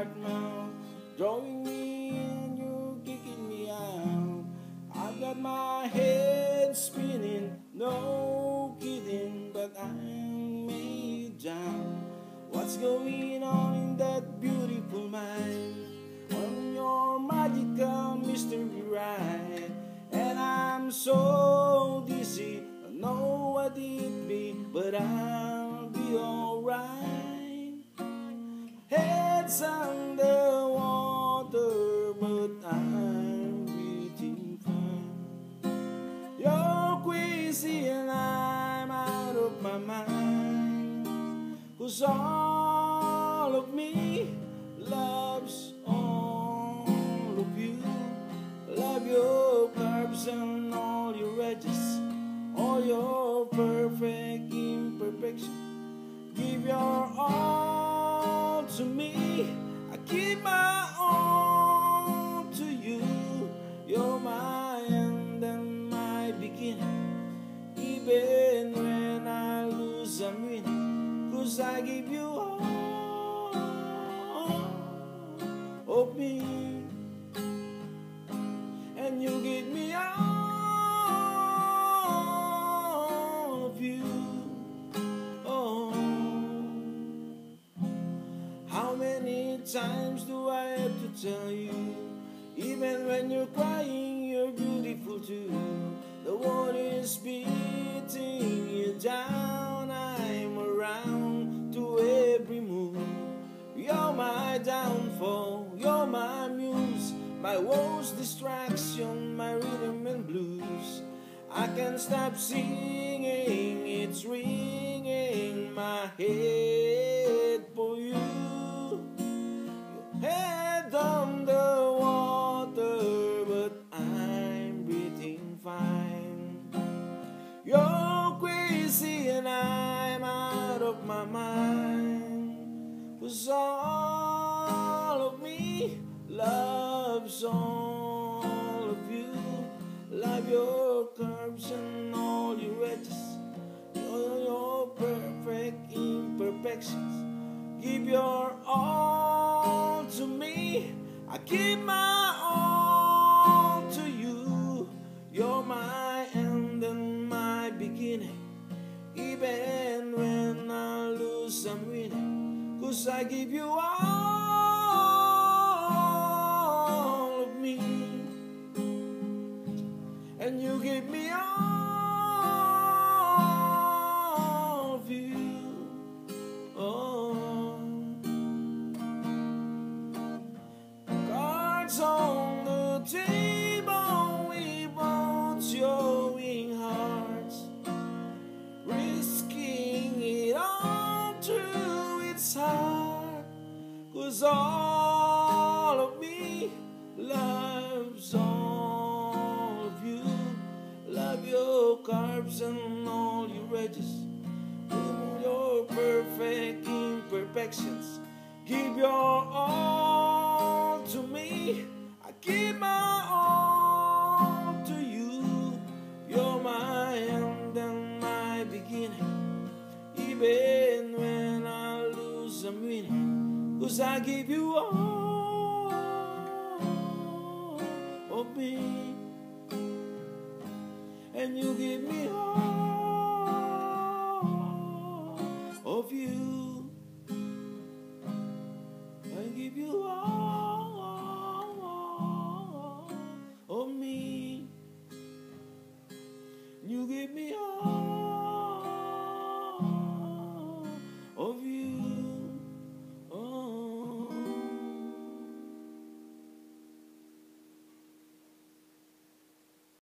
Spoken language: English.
dark mouth, drawing me in, you're kicking me out. I've got my head spinning, no kidding, but I'm made down. What's going on in that beautiful mind? On your magical mystery ride, and I'm so dizzy, I know what it be, but I'll be alright. Head's underwater, but I'm breathing fine. You're crazy and I'm out of my mind, 'cause all of me loves all of you. Love your curves and all your edges, all your perfect imperfection. Give your all to me, I give my all to you. You're my end and my beginning. Even when I lose, I'm winning, 'cause I give you all of me, and you give me all of you. Oh, how many times do I have to tell you? Even when you're crying, you're beautiful too. The world is beating you down, I'm around to every move. You're my downfall, you're my muse, my worst distraction, my rhythm and blues. I can't stop singing, it's ringing in my head for you. Your head on the water, but I'm breathing fine. You're crazy and I'm out of my mind, 'cause all of me loves all of you. Love your curves and all your edges, all your perfect imperfections. Give your all to me, I give my all to you. You're my end and my beginning. Even when I lose, I'm winning, 'cause I give you all of me, and you give me all of you. Oh, cards on the table, we both showing hearts, risking it all through its heart, 'cause all of me loves all of you. Love your curves and all your edges, all your perfect imperfections. Give your all to me, I give my all to you. You're my end and my beginning. Even when I lose, I'm winning, 'cause I give you all of me, and you give me